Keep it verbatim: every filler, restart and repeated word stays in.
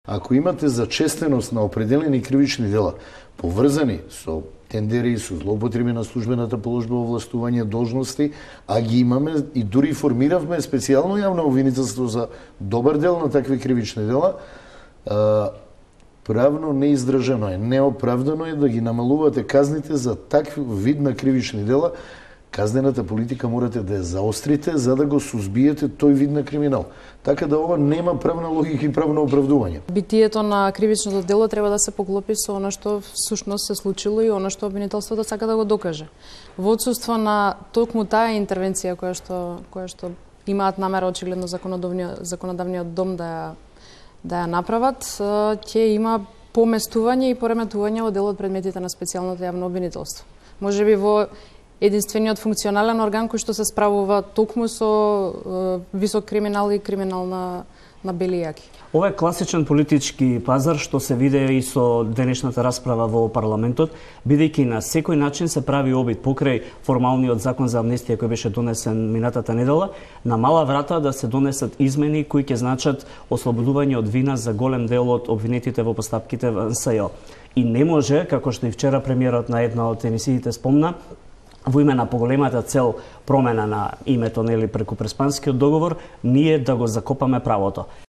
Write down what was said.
Ако имате зачестеност на определени кривични дела, поврзани со тендери, со злоупотреби на службената положба, овластување, должности, а ги имаме и дури формиравме специјално јавно обвинителство за добар дел на такви кривични дела, правно неиздржано е, неоправдано е да ги намалувате казните за такви вид на кривични дела. Казнената политика морате да ја заострите за да го сузбиете тој вид на криминал. Така да ова нема правна логика и правно оправдување. Битието на кривичното дело треба да се поклопи со она што всушност се случило и она што обвинителството сака да го докаже. Во отсуство на токму таа интервенција која што која што имаат намера очигледно законодавниот законодавниот дом да ја да ја направат, ќе има поместување и пореметување во дел од предметите на специјалното јавно обвинителство. Можеби во единствениот функционален орган кој што се справува токму со е, висок криминал и криминал на, на бели јаки. Ова е класичен политички пазар што се виде и со денешната расправа во парламентот, бидејќи на секој начин се прави обид покрај формалниот закон за амнестија кој беше донесен минатата недела, на мала врата да се донесат измени кои ќе значат ослободување од вина за голем дел од обвинетите во постапките во Н С Ј. И не може, како што и вчера премиерот на една од емисиите спомна, во име на поголемата цел промена на името нели преку Преспанскиот договор, ние да го закопаме правото.